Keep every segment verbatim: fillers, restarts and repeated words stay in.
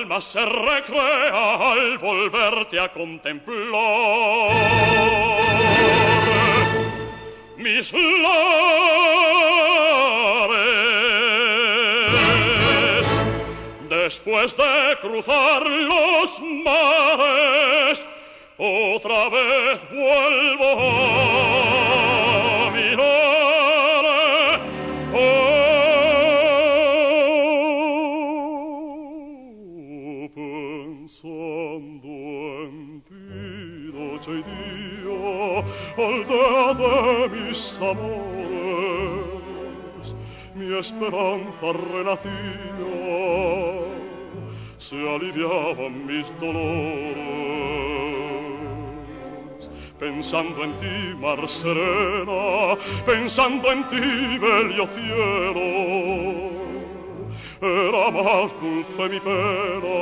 alma se recrea al volverte a contemplar. Mis lares, después de cruzar los mares, otra vez vuelvo a mirar, oh, pensando en ti noche y día, aldea de mis amores, mi esperanza renacía, se aliviaban mis dolores. Pensando en ti, mar serena, pensando en ti, bello cielo, era más dulce mi pena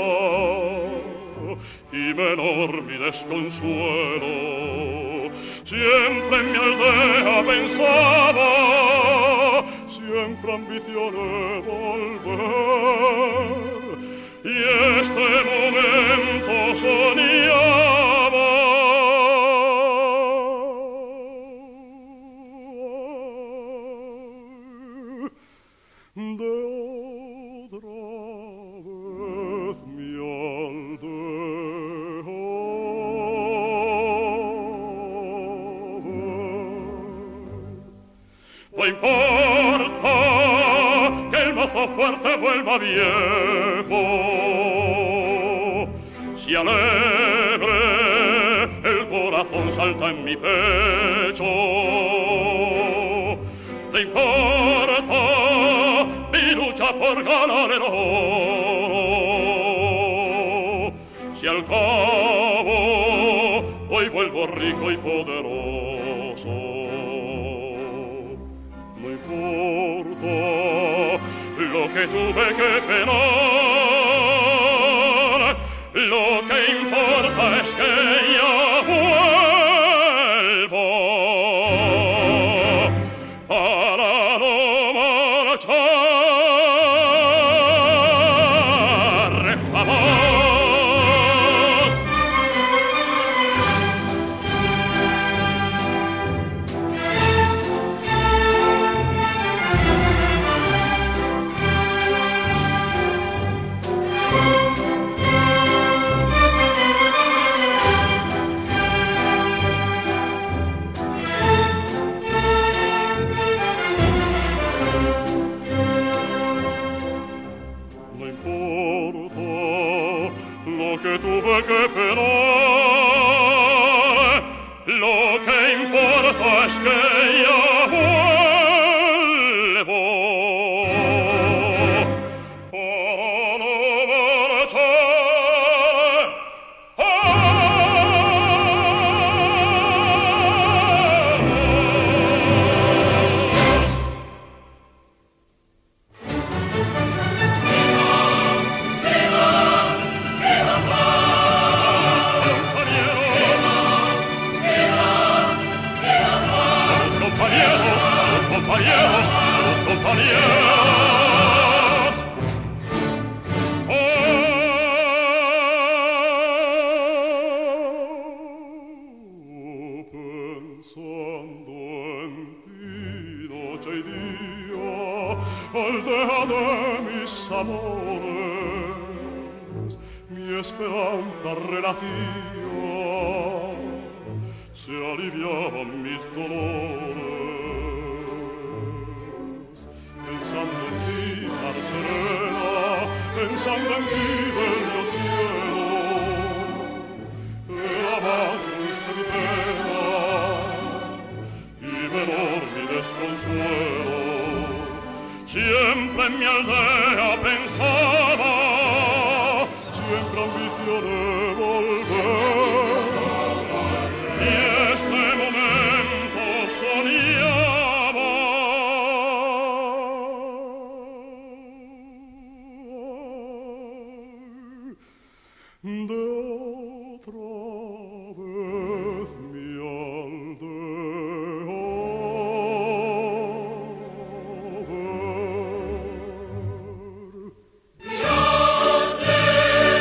y menor mi desconsuelo. Siempre en mi aldea pensaba, siempre ambicioné volver, y este momento soñaba. De otra vez mi aldea. No importa que el mozo fuerte vuelva viejo, si alegre el corazón salta en mi pecho. No importa mi lucha por ganar el oro, si al cabo hoy vuelvo rico y poderoso. No importa lo que tuve que penar, lo que importa es que ya vuelvo para no marchar jamás. Que tuve que penar, lo que importa es que ya vuelvo para no marchar compañeros, compañeros. Oh, pensando en ti noche y día, aldea de mis amores, mi esperanza renacía, se aliviaban mis dolores. Pensando en ti, mar serena, pensando en ti, bello cielo, era más dulce mi pena y menor mi desconsuelo. Siempre en mi aldea pensaba, siempre ambicioné volver, y este momento soñaba. De otra vez mi aldea. Mi aldea.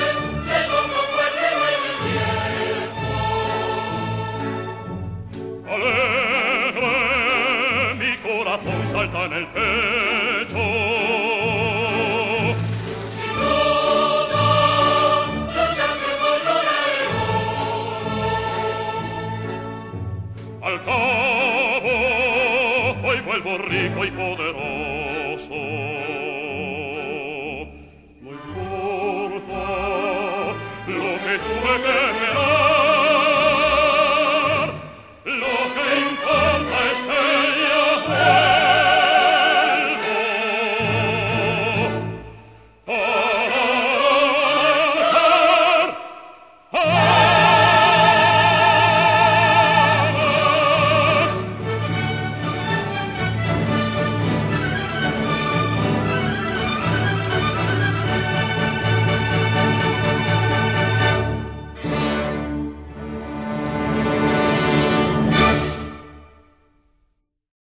corazón salta en el pecho. Sin duda, lucharse por lograr el oro. Al cabo, hoy vuelvo rico y poderoso.